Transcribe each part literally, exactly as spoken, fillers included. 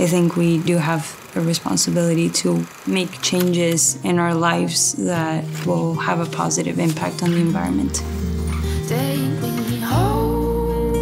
I think we do have a responsibility to make changes in our lives that will have a positive impact on the environment. Take me home.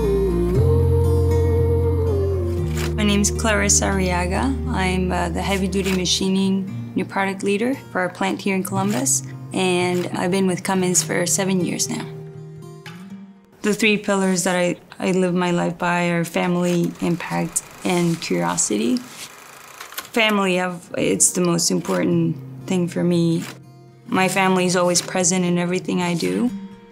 My name is Clarissa Arriaga. I'm uh, the heavy-duty machining new product leader for our plant here in Columbus, and I've been with Cummins for seven years now. The three pillars that I, I live my life by are family, impact, and curiosity. Family, I've, it's the most important thing for me. My family is always present in everything I do.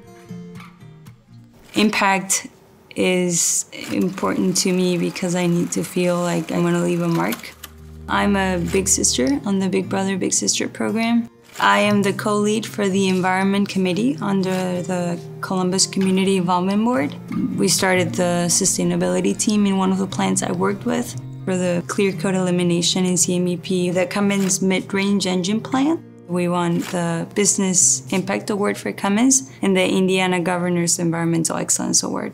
Impact is important to me because I need to feel like I'm gonna leave a mark. I'm a big sister on the Big Brother, Big Sister program. I am the co-lead for the Environment Committee under the Columbus Community Involvement Board. We started the sustainability team in one of the plants I worked with for the clear coat elimination in C M E P, the Cummins mid-range engine plant. We won the Business Impact Award for Cummins and the Indiana Governor's Environmental Excellence Award.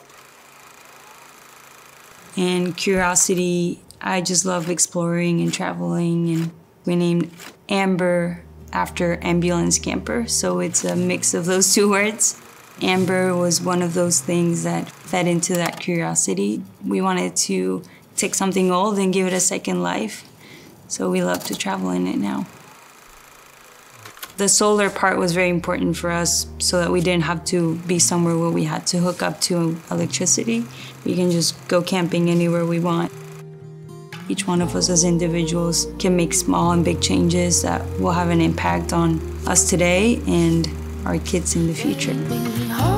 And curiosity, I just love exploring and traveling, and we named Amber after ambulance camper, so it's a mix of those two words. Amber was one of those things that fed into that curiosity. We wanted to take something old and give it a second life, so we love to travel in it now. The solar part was very important for us so that we didn't have to be somewhere where we had to hook up to electricity. We can just go camping anywhere we want. Each one of us as individuals can make small and big changes that will have an impact on us today and our kids in the future.